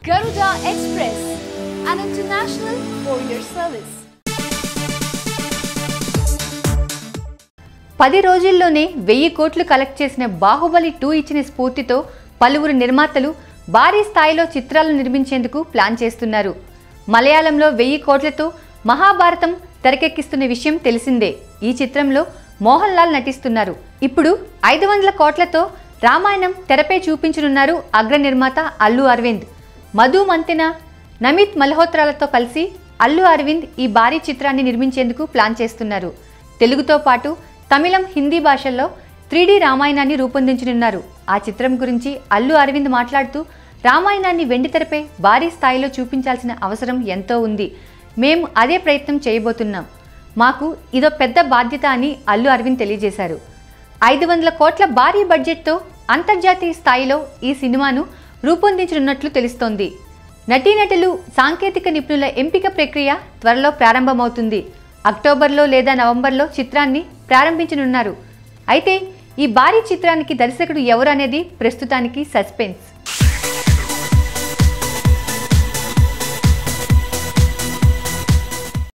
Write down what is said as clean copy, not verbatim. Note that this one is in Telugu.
Garuda Express, an international courier service. 10 రోజుల్లోనే 1000 కోట్లు కలెక్ట్ చేసిన బాహుబలి 2 ఇచ్చిన స్ఫూర్తితో పలువురు నిర్మాతలు భారీ స్థాయిలో చిత్రాలు నిర్మించేందుకు ప్లాన్ చేస్తున్నారు. మలయాళంలో 1000 కోట్లతో మహాభారతం తెరకెక్కిస్తున్న విషయం తెలిసిందే. ఈ చిత్రంలో మోహన్ లాల్ నటిస్తున్నారు. ఇప్పుడు 500 కోట్లతో రామాయణం తెరపై చూపించనున్నారు అగ్ర నిర్మాత అల్లు అరవింద్. మధు మంతెన, నమిత్ మల్హోత్రాలతో కలిసి అల్లు అరవింద్ ఈ భారీ చిత్రాన్ని నిర్మించేందుకు ప్లాన్ చేస్తున్నారు. తెలుగుతో పాటు తమిళం, హిందీ భాషల్లో 3D రామాయణాన్ని రూపొందించనున్నారు. ఆ చిత్రం గురించి అల్లు అరవింద్ మాట్లాడుతూ, రామాయణాన్ని వెండితెరపై భారీ స్థాయిలో చూపించాల్సిన అవసరం ఎంతో ఉంది. మేము అదే ప్రయత్నం చేయబోతున్నాం. మాకు ఇదో పెద్ద బాధ్యత అని అల్లు అరవింద్ తెలియజేశారు. 500 కోట్ల భారీ బడ్జెట్తో అంతర్జాతీయ స్థాయిలో ఈ సినిమాను రూపొందించనున్నట్లు తెలుస్తోంది. నటీనటులు, సాంకేతిక నిపుణుల ఎంపిక ప్రక్రియ త్వరలో ప్రారంభమవుతుంది. అక్టోబర్లో లేదా నవంబర్లో చిత్రాన్ని ప్రారంభించనున్నారు. అయితే ఈ భారీ చిత్రానికి దర్శకుడు ఎవరు అనేది ప్రస్తుతానికి సస్పెన్స్.